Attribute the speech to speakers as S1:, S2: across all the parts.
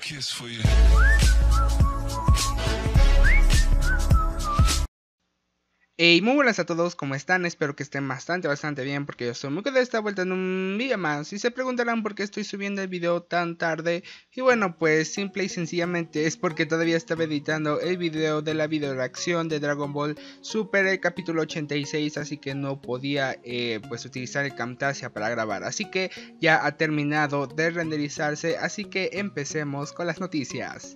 S1: kiss for you.
S2: Hey, muy buenas a todos, ¿cómo están? Espero que estén bastante bien porque yo soy muy de esta vuelta en un video más. Y se preguntarán por qué estoy subiendo el video tan tarde. Y bueno, pues simple y sencillamente es porque todavía estaba editando el video de la video reacción de Dragon Ball Super, el capítulo 86. Así que no podía pues utilizar el Camtasia para grabar. Así que ya ha terminado de renderizarse, así que empecemos con las noticias.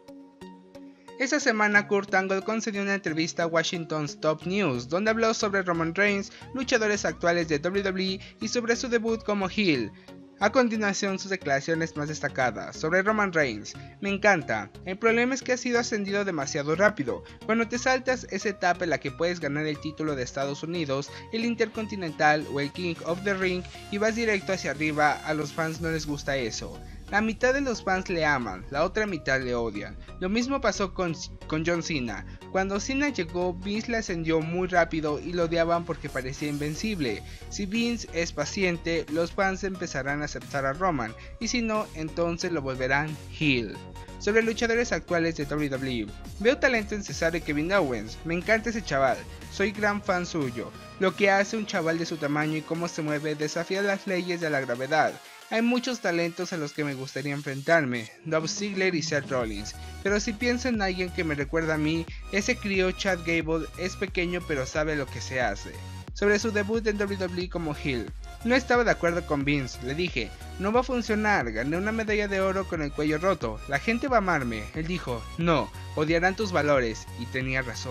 S2: Esta semana Kurt Angle concedió una entrevista a Washington's Top News, donde habló sobre Roman Reigns, luchadores actuales de WWE y sobre su debut como heel. A continuación, sus declaraciones más destacadas. Sobre Roman Reigns: me encanta, el problema es que ha sido ascendido demasiado rápido. Cuando te saltas esa etapa en la que puedes ganar el título de Estados Unidos, el Intercontinental o el King of the Ring y vas directo hacia arriba, a los fans no les gusta eso. La mitad de los fans le aman, la otra mitad le odian. Lo mismo pasó con John Cena. Cuando Cena llegó, Vince le ascendió muy rápido y lo odiaban porque parecía invencible. Si Vince es paciente, los fans empezarán a aceptar a Roman, y si no, entonces lo volverán heel. Sobre luchadores actuales de WWE: veo talento en Cesaro y Kevin Owens, me encanta ese chaval, soy gran fan suyo. Lo que hace un chaval de su tamaño y cómo se mueve desafía las leyes de la gravedad. Hay muchos talentos a los que me gustaría enfrentarme, Dolph Ziggler y Seth Rollins, pero si pienso en alguien que me recuerda a mí, ese crío Chad Gable es pequeño pero sabe lo que se hace. Sobre su debut en WWE como heel: no estaba de acuerdo con Vince, le dije, no va a funcionar, gané una medalla de oro con el cuello roto, la gente va a amarme. Él dijo, no, odiarán tus valores, y tenía razón.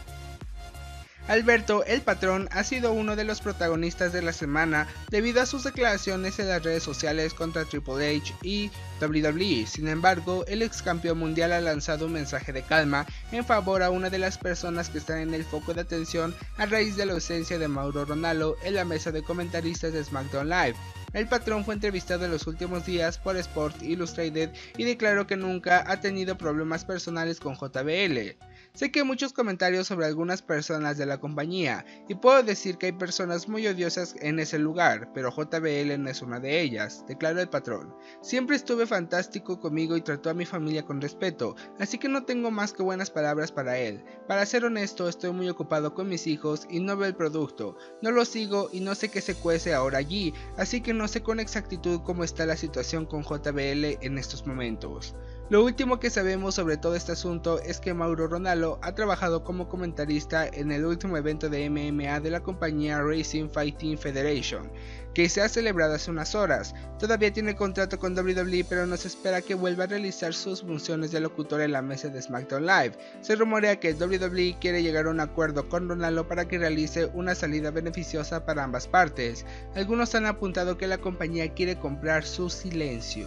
S2: Alberto, el patrón, ha sido uno de los protagonistas de la semana debido a sus declaraciones en las redes sociales contra Triple H y WWE. Sin embargo, el ex campeón mundial ha lanzado un mensaje de calma en favor a una de las personas que están en el foco de atención a raíz de la ausencia de Mauro Ranallo en la mesa de comentaristas de SmackDown Live. El patrón fue entrevistado en los últimos días por Sport Illustrated y declaró que nunca ha tenido problemas personales con JBL. Sé que hay muchos comentarios sobre algunas personas de la compañía, y puedo decir que hay personas muy odiosas en ese lugar, pero JBL no es una de ellas, declaró el patrón. Siempre estuve fantástico conmigo y trató a mi familia con respeto, así que no tengo más que buenas palabras para él. Para ser honesto, estoy muy ocupado con mis hijos y no veo el producto, no lo sigo y no sé qué se cuece ahora allí, así que no sé con exactitud cómo está la situación con JBL en estos momentos. Lo último que sabemos sobre todo este asunto es que Mauro Ranallo ha trabajado como comentarista en el último evento de MMA de la compañía Racing Fighting Federation, que se ha celebrado hace unas horas. Todavía tiene contrato con WWE, pero no se espera que vuelva a realizar sus funciones de locutor en la mesa de SmackDown Live. Se rumorea que WWE quiere llegar a un acuerdo con Ranallo para que realice una salida beneficiosa para ambas partes. Algunos han apuntado que la compañía quiere comprar su silencio.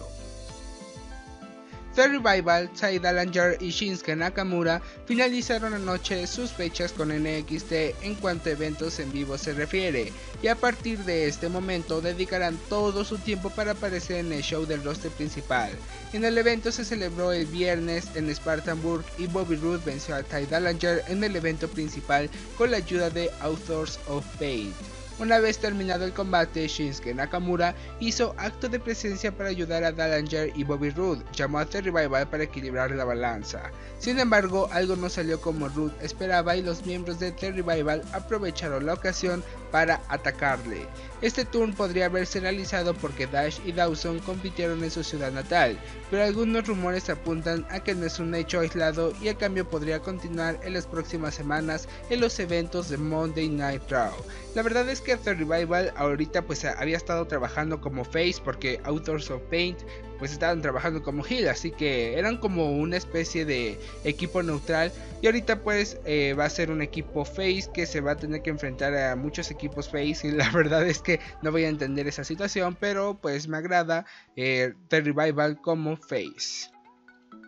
S2: The Revival, Tye Dillinger y Shinsuke Nakamura finalizaron anoche sus fechas con NXT en cuanto a eventos en vivo se refiere, y a partir de este momento dedicarán todo su tiempo para aparecer en el show del roster principal. En el evento se celebró el viernes en Spartanburg y Bobby Roode venció a Tye Dillinger en el evento principal con la ayuda de Authors of Pain. Una vez terminado el combate, Shinsuke Nakamura hizo acto de presencia para ayudar a Dillinger y Bobby Roode, llamó a The Revival para equilibrar la balanza. Sin embargo, algo no salió como Roode esperaba y los miembros de The Revival aprovecharon la ocasión para atacarle. Este turn podría haberse realizado porque Dash y Dawson compitieron en su ciudad natal, pero algunos rumores apuntan a que no es un hecho aislado y el cambio podría continuar en las próximas semanas en los eventos de Monday Night Raw. La verdad es que The Revival ahorita pues había estado trabajando como face porque Authors of Pain pues estaban trabajando como heel, así que eran como una especie de equipo neutral, y ahorita pues va a ser un equipo face que se va a tener que enfrentar a muchos equipos face, y la verdad es que no voy a entender esa situación, pero pues me agrada The Revival como face.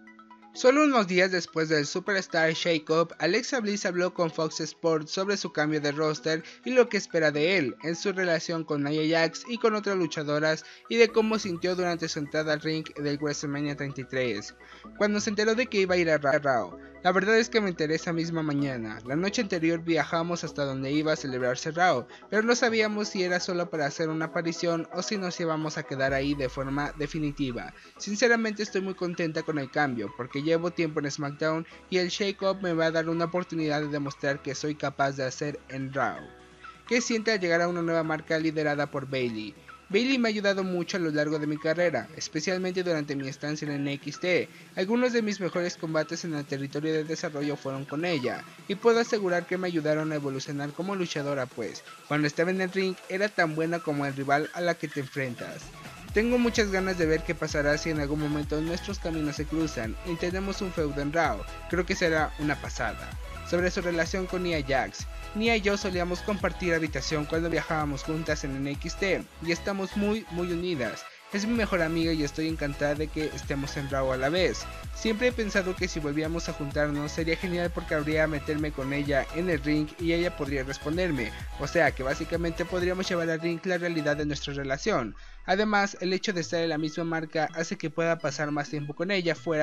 S2: Solo unos días después del Superstar Shake-Up, Alexa Bliss habló con Fox Sports sobre su cambio de roster y lo que espera de él, en su relación con Nia Jax y con otras luchadoras, y de cómo sintió durante su entrada al ring del WrestleMania 33, cuando se enteró de que iba a ir a Raw. La verdad es que me enteré esa misma mañana. La noche anterior viajamos hasta donde iba a celebrarse Raw, pero no sabíamos si era solo para hacer una aparición o si nos íbamos a quedar ahí de forma definitiva. Sinceramente estoy muy contenta con el cambio, porque llevo tiempo en SmackDown y el Shake-Up me va a dar una oportunidad de demostrar que soy capaz de hacer en Raw. ¿Qué siente al llegar a una nueva marca liderada por Bayley? Bayley me ha ayudado mucho a lo largo de mi carrera, especialmente durante mi estancia en NXT. Algunos de mis mejores combates en el territorio de desarrollo fueron con ella, y puedo asegurar que me ayudaron a evolucionar como luchadora, pues cuando estaba en el ring era tan buena como el rival a la que te enfrentas. Tengo muchas ganas de ver qué pasará si en algún momento nuestros caminos se cruzan y tenemos un feudo en Raw. Creo que será una pasada. Sobre su relación con Nia Jax. Nia y yo solíamos compartir habitación cuando viajábamos juntas en NXT y estamos muy unidas. Es mi mejor amiga y estoy encantada de que estemos en Raw a la vez. Siempre he pensado que si volvíamos a juntarnos sería genial porque habría meterme con ella en el ring y ella podría responderme. O sea que básicamente podríamos llevar al ring la realidad de nuestra relación. Además, el hecho de estar en la misma marca hace que pueda pasar más tiempo con ella fuera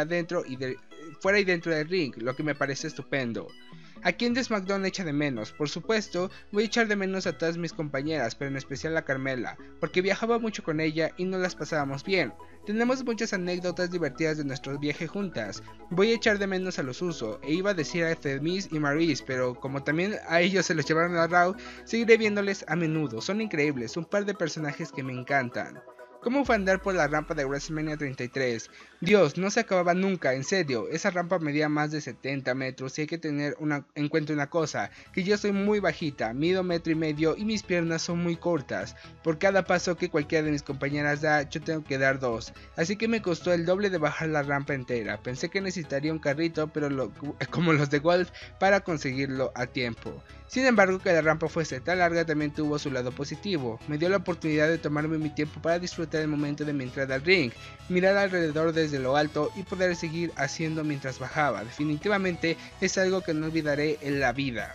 S2: y dentro del ring, lo que me parece estupendo. ¿A quién de SmackDown echa de menos? Por supuesto, voy a echar de menos a todas mis compañeras, pero en especial a Carmella, porque viajaba mucho con ella y nos las pasábamos bien. Tenemos muchas anécdotas divertidas de nuestro viaje juntas. Voy a echar de menos a los Uso, e iba a decir a The Miz y Maryse, pero como también a ellos se los llevaron a Raw, seguiré viéndoles a menudo. Son increíbles, un par de personajes que me encantan. ¿Cómo fue andar por la rampa de WrestleMania 33? Dios, no se acababa nunca, en serio, esa rampa medía más de 70 metros y hay que tener en cuenta una cosa, que yo soy muy bajita, mido 1,5 metros y mis piernas son muy cortas. Por cada paso que cualquiera de mis compañeras da, yo tengo que dar 2, así que me costó el doble de bajar la rampa entera. Pensé que necesitaría un carrito, pero como los de golf, para conseguirlo a tiempo. Sin embargo, que la rampa fuese tan larga también tuvo su lado positivo. Me dio la oportunidad de tomarme mi tiempo para disfrutar el momento de mi entrada al ring, mirar alrededor desde lo alto y poder seguir haciendo mientras bajaba. Definitivamente es algo que no olvidaré en la vida.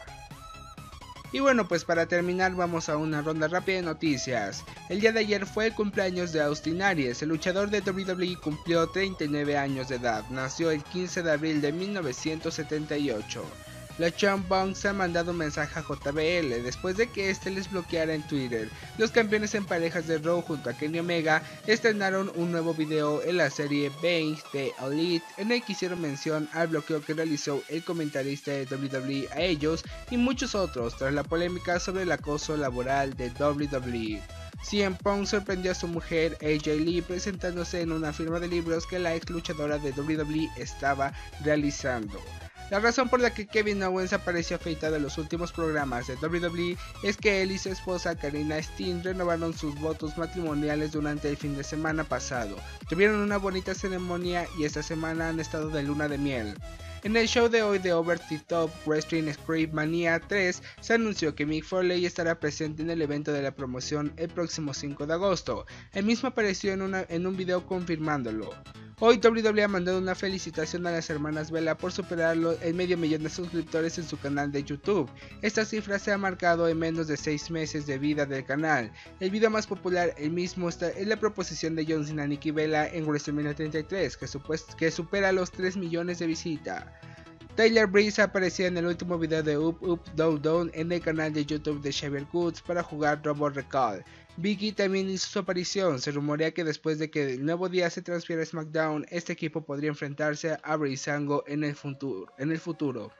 S2: Y bueno, pues para terminar vamos a una ronda rápida de noticias. El día de ayer fue el cumpleaños de Austin Aries. El luchador de WWE cumplió 39 años de edad. Nació el 15 de abril de 1978. La Champ Bounce ha mandado un mensaje a JBL después de que este les bloqueara en Twitter. Los campeones en parejas de Raw junto a Kenny Omega estrenaron un nuevo video en la serie Banks de Elite en el que hicieron mención al bloqueo que realizó el comentarista de WWE a ellos y muchos otros tras la polémica sobre el acoso laboral de WWE. CM Punk sorprendió a su mujer AJ Lee presentándose en una firma de libros que la ex luchadora de WWE estaba realizando. La razón por la que Kevin Owens apareció afeitado en los últimos programas de WWE es que él y su esposa Karina Steen renovaron sus votos matrimoniales durante el fin de semana pasado. Tuvieron una bonita ceremonia y esta semana han estado de luna de miel. En el show de hoy de Over the Top Wrestling Script Mania 3 se anunció que Mick Foley estará presente en el evento de la promoción el próximo 5 de agosto. El mismo apareció en un video confirmándolo. Hoy WWE ha mandado una felicitación a las hermanas Vela por superar el 500,000 de suscriptores en su canal de YouTube. Esta cifra se ha marcado en menos de 6 meses de vida del canal. El video más popular el mismo está en la proposición de John Cena y Nikki Bella en WrestleMania 33 que supera los 3 millones de visitas. Tyler Breeze apareció en el último video de Up Up Down Down en el canal de YouTube de Xavier Woods para jugar Robot Recall. Biggie también hizo su aparición. Se rumorea que después de que el nuevo día se transfiera a SmackDown, este equipo podría enfrentarse a Breezango en el futuro.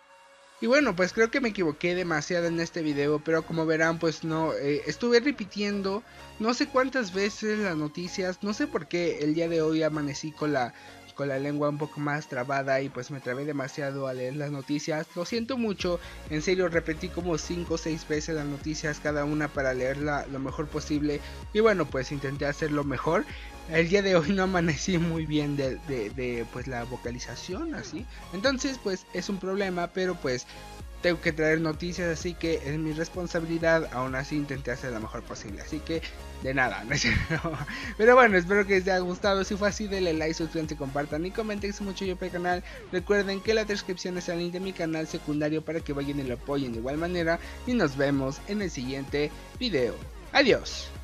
S2: Y bueno, pues creo que me equivoqué demasiado en este video, pero como verán pues no, estuve repitiendo no sé cuántas veces las noticias, no sé por qué el día de hoy amanecí con la lengua un poco más trabada y pues me trabé demasiado a leer las noticias. Lo siento mucho, en serio repetí como 5 o 6 veces las noticias cada una para leerla lo mejor posible y bueno pues intenté hacerlo mejor. El día de hoy no amanecí muy bien de pues la vocalización así, entonces pues es un problema, pero pues tengo que traer noticias, así que es mi responsabilidad. Aún así intenté hacer lo mejor posible, así que de nada, no es cierto. Pero bueno, espero que les haya gustado. Si fue así, denle like, suscríbanse, compartan y comenten mucho yo para el canal. Recuerden que la descripción es el link de mi canal secundario para que vayan y lo apoyen de igual manera. Y nos vemos en el siguiente video. Adiós.